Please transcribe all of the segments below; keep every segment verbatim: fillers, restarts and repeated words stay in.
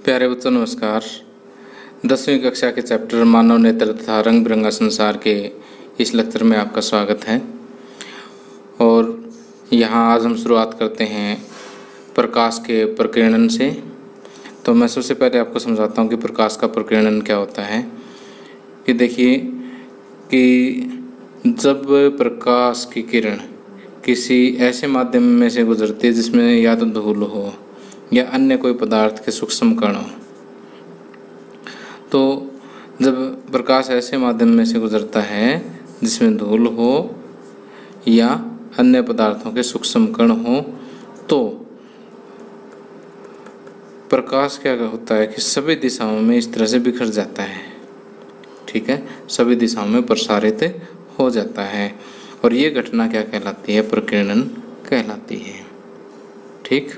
प्यारे बच्चों नमस्कार। दसवीं कक्षा के चैप्टर मानव नेत्र तथा रंग बिरंगा संसार के इस लेक्चर में आपका स्वागत है। और यहाँ आज हम शुरुआत करते हैं प्रकाश के प्रकीर्णन से। तो मैं सबसे पहले आपको समझाता हूँ कि प्रकाश का प्रकीर्णन क्या होता है। कि देखिए कि जब प्रकाश की किरण किसी ऐसे माध्यम में से गुजरती है जिसमें या तो धूल हो या अन्य कोई पदार्थ के सूक्ष्म कण हो, तो जब प्रकाश ऐसे माध्यम में से गुजरता है जिसमें धूल हो या अन्य पदार्थों के सूक्ष्म कण हो, तो प्रकाश क्या होता है कि सभी दिशाओं में इस तरह से बिखर जाता है। ठीक है, सभी दिशाओं में प्रसारित हो जाता है और ये घटना क्या कहलाती है? प्रकीर्णन कहलाती है। ठीक।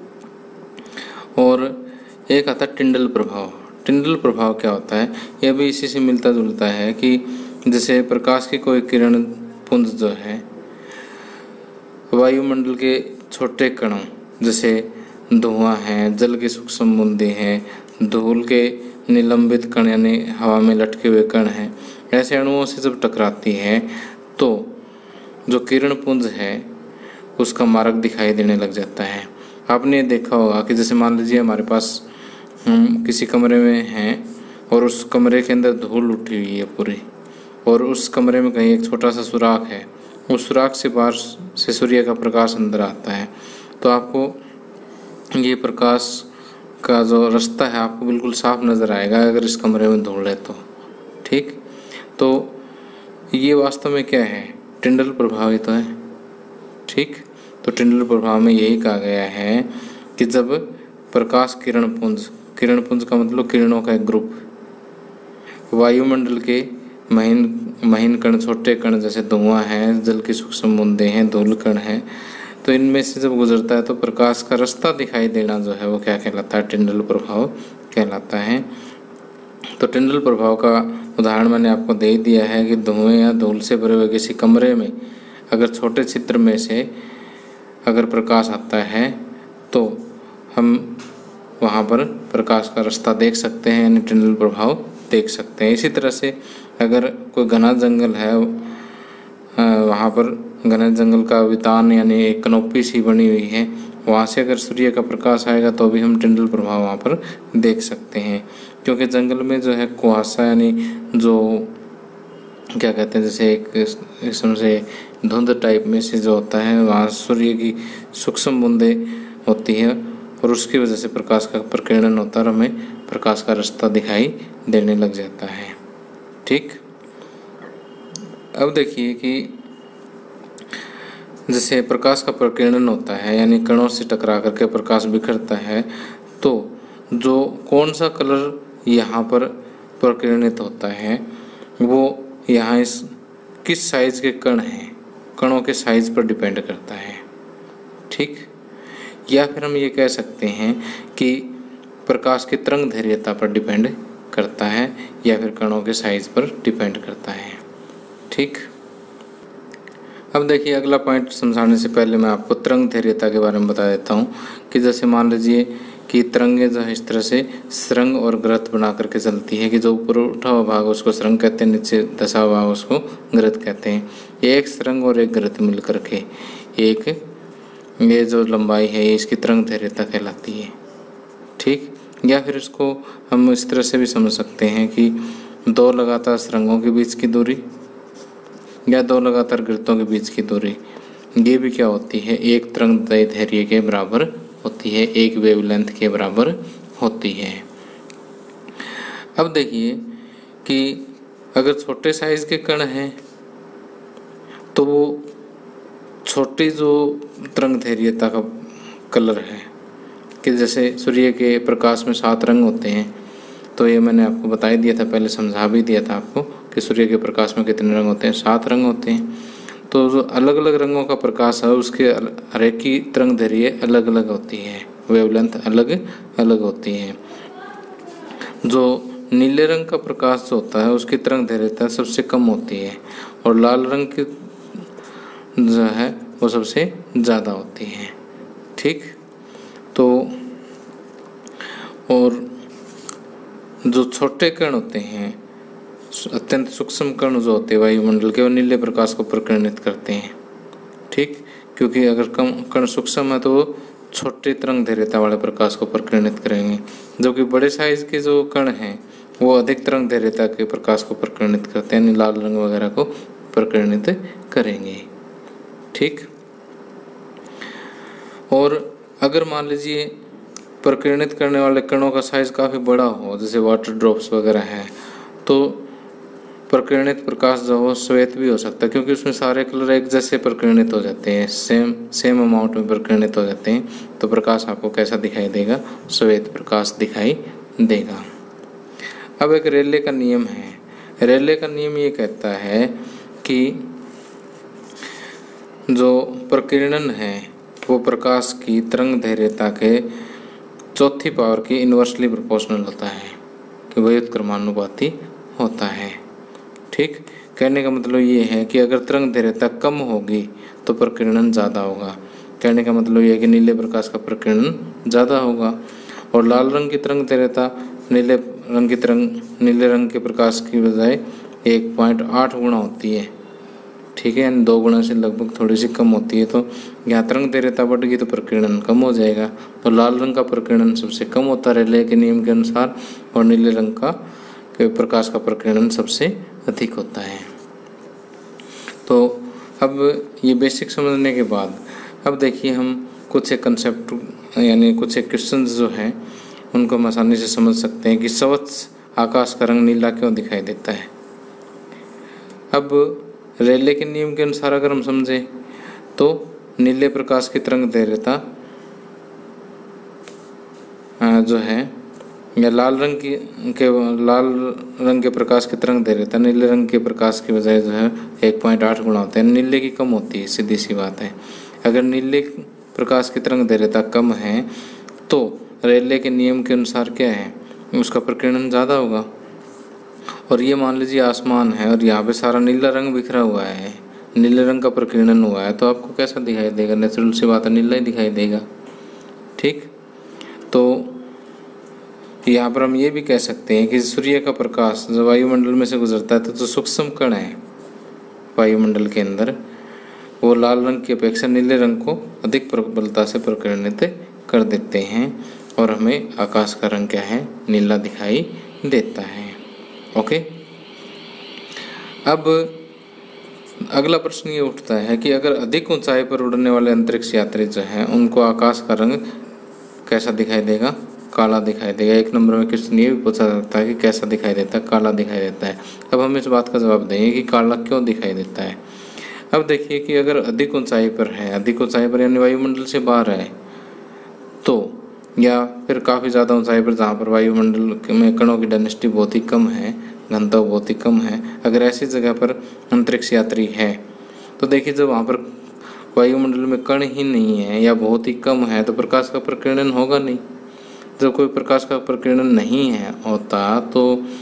और एक आता है टिंडल प्रभाव। टिंडल प्रभाव क्या होता है? यह भी इसी से मिलता जुलता है कि जैसे प्रकाश की कोई किरण पुंज जो है वायुमंडल के छोटे कणों जैसे धुआं है, जल की सूक्ष्म बूंदें हैं, धूल के निलंबित कण यानी हवा में लटके हुए कण हैं, ऐसे अणुओं से जब टकराती है तो जो किरण पुंज है उसका मार्ग दिखाई देने लग जाता है। आपने देखा होगा कि जैसे मान लीजिए हमारे पास हम किसी कमरे में हैं और उस कमरे के अंदर धूल उठी हुई है पूरी, और उस कमरे में कहीं एक छोटा सा सुराख है, उस सुराख से बाहर से सूर्य का प्रकाश अंदर आता है, तो आपको ये प्रकाश का जो रास्ता है आपको बिल्कुल साफ नज़र आएगा अगर इस कमरे में धूल है तो। ठीक। तो ये वास्तव में क्या है? टिंडल प्रभाव ही तो है। ठीक। तो टिंडल प्रभाव में यही कहा गया है कि जब प्रकाश किरण पुंज, किरण पुंज का मतलब किरणों का एक ग्रुप, वायुमंडल के महीन महीन कण, छोटे कण जैसे धुआं है, जल की सूक्ष्म बूंदें हैं, धूल कण है, तो इनमें से जब गुजरता है तो प्रकाश का रास्ता दिखाई देना जो है वो क्या कहलाता है? टिंडल प्रभाव कहलाता है। तो टिंडल प्रभाव का उदाहरण मैंने आपको दे दिया है कि धुएं या धूल से भरे हुए किसी कमरे में अगर छोटे छिद्र में से अगर प्रकाश आता है तो हम वहाँ पर प्रकाश का रास्ता देख सकते हैं, यानी टिंडल प्रभाव देख सकते हैं। इसी तरह से अगर कोई घना जंगल है, वहाँ पर घने जंगल का वितान यानी एक कनोपी सी बनी हुई है, वहाँ से अगर सूर्य का प्रकाश आएगा तो भी हम टिंडल प्रभाव वहाँ पर देख सकते हैं। क्योंकि जंगल में जो है कुहासा यानी जो क्या कहते हैं जैसे एक किस्म से धुंध टाइप में से जो होता है, वहाँ सूर्य की सूक्ष्म बूंदें होती हैं और उसकी वजह से प्रकाश का प्रकीर्णन होता है और हमें प्रकाश का रास्ता दिखाई देने लग जाता है। ठीक। अब देखिए कि जैसे प्रकाश का प्रकीर्णन होता है यानी कणों से टकरा करके प्रकाश बिखरता है, तो जो कौन सा कलर यहाँ पर प्रकीर्णित होता है वो यहाँ इस किस साइज के कण हैं, कणों के साइज पर डिपेंड करता है। ठीक। या फिर हम ये कह सकते हैं कि प्रकाश की तरंग दैर्घ्यता पर डिपेंड करता है या फिर कणों के साइज पर डिपेंड करता है। ठीक। अब देखिए अगला पॉइंट समझाने से पहले मैं आपको तरंग दैर्घ्यता के बारे में बता देता हूँ कि जैसे मान लीजिए कि तरंगें जो है इस तरह से सुरंग और ग्रत बना करके चलती है कि जो ऊपर उठा हुआ भाग उसको सुरंग कहते हैं, नीचे धसा हुआ भाग उसको ग्रत कहते हैं। एक सुरंग और एक ग्रत मिल करके एक ये जो लंबाई है ये इसकी तरंग दैर्घ्यता कहलाती है। ठीक। या फिर इसको हम इस तरह से भी समझ सकते हैं कि दो लगातार सुरंगों के बीच की दूरी या दो लगातार ग्रतों के बीच की दूरी ये भी क्या होती है? एक तरंग दैर्घ्य के बराबर होती है, एक वेवलेंथ के बराबर होती है। अब देखिए कि अगर छोटे साइज के कण हैं तो वो छोटी जो तरंग दैर्घ्यता का कलर है कि जैसे सूर्य के प्रकाश में सात रंग होते हैं, तो ये मैंने आपको बता ही दिया था, पहले समझा भी दिया था आपको कि सूर्य के प्रकाश में कितने रंग होते हैं? सात रंग होते हैं। तो जो अलग अलग रंगों का प्रकाश है उसके हर एक की तरंग दैर्घ्य अलग अलग होती है, वेवलेंथ अलग अलग होती है। जो नीले रंग का प्रकाश जो होता है उसकी तरंग दैर्घ्यता सबसे कम होती है और लाल रंग की जो है वो सबसे ज़्यादा होती है। ठीक। तो और जो छोटे कण होते हैं, अत्यंत सूक्ष्म कण जो होते हैं वायुमंडल के, वो नीले प्रकाश को प्रकीर्णित करते हैं। ठीक, क्योंकि अगर कम कण सूक्ष्म है तो वो छोटे तरंग दैर्घ्यता वाले प्रकाश को प्रकीर्णित करेंगे, जबकि बड़े साइज के जो कण हैं वो अधिक तरंग दैर्घ्यता के प्रकाश को प्रकीर्णित करते हैं, यानी लाल रंग वगैरह को प्रकीर्णित करेंगे। ठीक, और अगर मान लीजिए प्रकीर्णित करने वाले कणों का साइज काफ़ी बड़ा हो, जैसे वाटर ड्रॉप्स वगैरह है, तो प्रकीर्णित प्रकाश जो हो श्वेत भी हो सकता है, क्योंकि उसमें सारे कलर एक जैसे प्रकीर्णित हो जाते हैं, सेम सेम अमाउंट में प्रकीर्णित हो जाते हैं। तो प्रकाश आपको कैसा दिखाई देगा? श्वेत प्रकाश दिखाई देगा। अब एक रेले का नियम है। रेले का नियम ये कहता है कि जो प्रकीर्णन है वो प्रकाश की तरंग दैर्घ्यता के चौथी पावर की इन्वर्सली प्रोपोर्शनल होता है, कि व्युत्क्रमानुपाती होता है। ठीक, कहने का मतलब ये है कि अगर तरंग दैर्घ्यता कम होगी तो प्रकीर्णन ज़्यादा होगा। कहने का मतलब ये है कि नीले प्रकाश का प्रकीर्णन ज़्यादा होगा, और लाल रंग की तरंग दैर्घ्यता नीले रंग की तरंग नीले रंग के प्रकाश की बजाय एक पॉइंट आठ गुना होती है। ठीक है, यानी दो गुना से लगभग थोड़ी सी कम होती है। तो यहाँ तरंग दैर्घ्यता बढ़ गई तो प्रकीर्णन कम हो जाएगा। तो लाल रंग का प्रकीर्णन सबसे कम होता है रेले के नियम के अनुसार, और नीले रंग का के प्रकाश का प्रकीर्णन सबसे अधिक होता है। तो अब ये बेसिक समझने के बाद अब देखिए हम कुछ एक कंसेप्ट यानी कुछ एक क्वेश्चन जो हैं उनको हम आसानी से समझ सकते हैं कि स्वच्छ आकाश का रंग नीला क्यों दिखाई देता है। अब रेले के नियम के अनुसार अगर हम समझें तो नीले प्रकाश की तरंग दैर्घ्यता जो है या लाल रंग की के लाल रंग के प्रकाश की तरंग दैर्घ्यता नीले रंग के प्रकाश की बजाय जो है एक पॉइंट आठ गुना होता है, नीले की कम होती है, सीधी सी बात है। अगर नीले प्रकाश की तरंग दैर्घ्यता कम है तो रेले के नियम के अनुसार क्या है, उसका प्रकीर्णन ज़्यादा होगा। और ये मान लीजिए आसमान है और यहाँ पे सारा नीला रंग बिखरा हुआ है, नीले रंग का प्रकीर्णन हुआ है, तो आपको कैसा दिखाई देगा? नेचुरल सी बात है, नीला ही दिखाई देगा। ठीक, तो यहाँ पर हम ये भी कह सकते हैं कि सूर्य का प्रकाश जब वायुमंडल में से गुजरता है तो जो सूक्ष्म कण है वायुमंडल के अंदर वो लाल रंग की अपेक्षा नीले रंग को अधिक प्रबलता से प्रकीर्णित कर देते हैं, और हमें आकाश का रंग क्या है? नीला दिखाई देता है। ओके, अब अगला प्रश्न ये उठता है कि अगर अधिक ऊंचाई पर उड़ने वाले अंतरिक्ष यात्री जो हैं उनको आकाश का रंग कैसा दिखाई देगा? काला दिखाई देगा। एक नंबर में क्वेश्चन ये भी पूछा जाता है कि कैसा दिखाई देता है? काला दिखाई देता है। अब हम इस बात का जवाब देंगे कि काला क्यों दिखाई देता है। अब देखिए कि अगर अधिक ऊंचाई पर है, अधिक ऊंचाई पर यानी वायुमंडल से बाहर है, तो या फिर काफ़ी ज़्यादा ऊंचाई पर जहाँ पर वायुमंडल में कणों की डेंसिटी बहुत ही कम है, घनत्व बहुत ही कम है, अगर ऐसी जगह पर अंतरिक्ष यात्री है तो देखिए जब वहाँ पर वायुमंडल में कण ही नहीं है या बहुत ही कम है तो प्रकाश का प्रकीर्णन होगा नहीं। जब कोई प्रकाश का प्रकीर्णन नहीं है होता तो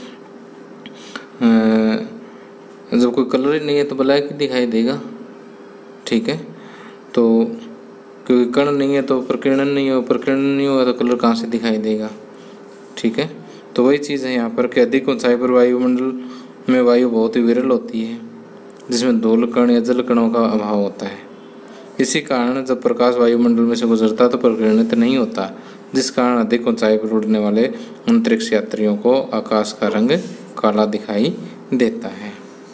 जब कोई कलर ही नहीं है तो ब्लैक ही दिखाई देगा। ठीक है, तो क्योंकि कण नहीं है तो प्रकीर्णन नहीं हो, प्रकीर्णन नहीं होगा तो कलर कहाँ से दिखाई देगा। ठीक है, तो वही चीज़ है यहाँ पर कि अधिक ऊंचाई पर वायुमंडल में वायु बहुत ही विरल होती है जिसमें धूल कण या जल कणों का अभाव होता है। इसी कारण जब प्रकाश वायुमंडल में से गुजरता है तो प्रकीर्णित नहीं होता, जिस कारण अधिक ऊंचाई पर उड़ने वाले अंतरिक्ष यात्रियों को आकाश का रंग काला दिखाई देता है।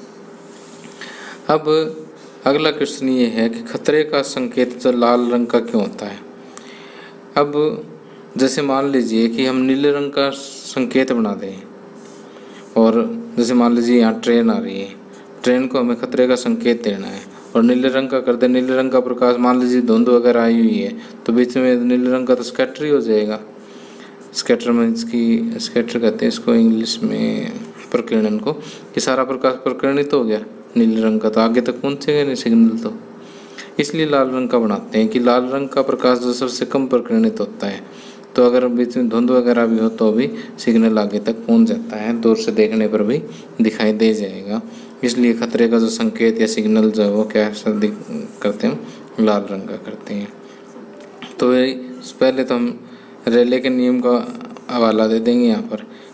अब अगला क्वेश्चन ये है कि खतरे का संकेत जो लाल रंग का क्यों होता है। अब जैसे मान लीजिए कि हम नीले रंग का संकेत बना दें, और जैसे मान लीजिए यहाँ ट्रेन आ रही है, ट्रेन को हमें खतरे का संकेत देना है और नीले रंग का कर दे, नीले रंग का प्रकाश मान लीजिए धुंध वगैरह आई हुई है तो बीच में नीले रंग का तो स्कैटर ही हो जाएगा। स्कैटर में इसकी स्कैटर कहते हैं इसको इंग्लिश में प्रकीर्णन को, कि सारा प्रकाश प्रकीर्णित तो हो गया नीले रंग का, तो आगे तक पहुँचेगा नहीं सिग्नल। तो इसलिए लाल रंग का बनाते हैं कि लाल रंग का प्रकाश जो सबसे कम प्रकीर्णित होता है, तो अगर बीच में धुंध वगैरह भी हो तो भी सिग्नल आगे तक पहुंच जाता है, दूर से देखने पर भी दिखाई दे जाएगा। इसलिए खतरे का जो संकेत या सिग्नल जो है वो क्या करते हैं, लाल रंग का करते हैं। तो पहले तो हम रेले के नियम का हवाला दे देंगे यहाँ पर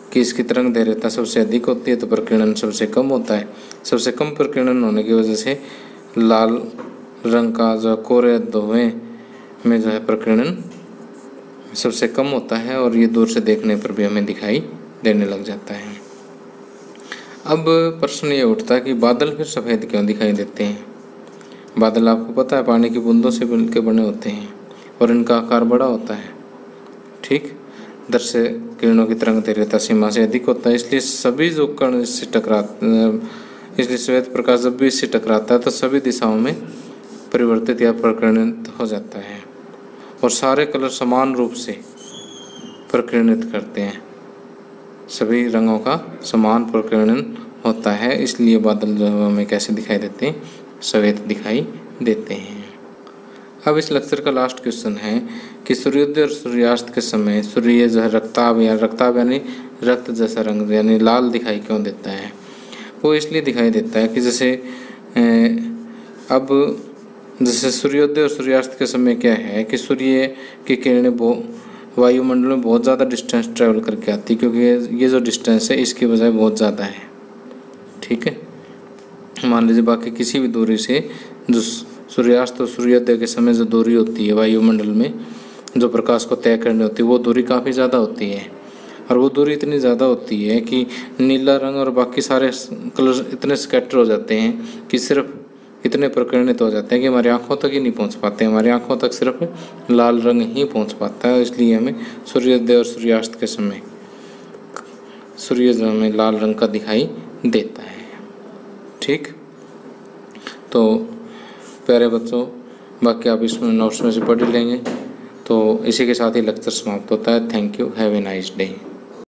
कि इसकी तरंग दैर्घ्यता सबसे अधिक होती है तो प्रकीर्णन सबसे कम होता है। सबसे कम प्रकीर्णन होने की वजह से लाल रंग का जो कोरे धुएं में जो है प्रकीर्णन सबसे कम होता है और ये दूर से देखने पर भी हमें दिखाई देने लग जाता है। अब प्रश्न ये उठता है कि बादल फिर सफ़ेद क्यों दिखाई देते हैं। बादल आपको पता है पानी की बूंदों से मिलकर बने होते हैं और इनका आकार बड़ा होता है, ठीक। दृश्य किरणों की तरंग दैर्घ्यता सीमा से अधिक होता है, इसलिए सभी जो कण इससे टकरा इसलिए श्वेत प्रकाश जब भी इससे टकराता है तो सभी दिशाओं में परिवर्तित या प्रकीर्णित हो जाता है और सारे कलर समान रूप से प्रकीर्णित करते हैं। सभी रंगों का समान प्रकीर्णन होता है, इसलिए बादल जो है हमें कैसे दिखाई देते हैं, सफ़ेद दिखाई देते हैं। अब इस लेक्चर का लास्ट क्वेश्चन है कि सूर्योदय और सूर्यास्त के समय सूर्य जो है रक्ताभ या रक्ताभ यानी रक्त जैसा रंग यानी लाल दिखाई क्यों देता है। वो इसलिए दिखाई देता है कि जैसे अब जैसे सूर्योदय और सूर्यास्त के समय क्या है कि सूर्य की किरणें बहुत वायुमंडल में बहुत ज़्यादा डिस्टेंस ट्रैवल करके आती है, क्योंकि ये जो डिस्टेंस है इसकी बजाय बहुत ज़्यादा है, ठीक है। मान लीजिए बाकी किसी भी दूरी से जो सूर्यास्त और सूर्योदय के समय जो दूरी होती है वायुमंडल में जो प्रकाश को तय करनी होती है वो दूरी काफ़ी ज़्यादा होती है और वो दूरी इतनी ज़्यादा होती है कि नीला रंग और बाकी सारे कलर इतने स्कैटर हो जाते हैं कि सिर्फ इतने प्रकीर्णित हो जाते हैं कि हमारी आंखों तक ही नहीं पहुंच पाते। हमारी आंखों तक सिर्फ लाल रंग ही पहुंच पाता है, इसलिए हमें सूर्योदय और सूर्यास्त के समय सूर्य जो हमें लाल रंग का दिखाई देता है, ठीक। तो प्यारे बच्चों, बाकी आप इसमें नोट्स में से पढ़ लेंगे। तो इसी के साथ ही लेक्चर समाप्त होता है। Thank you, have a nice day.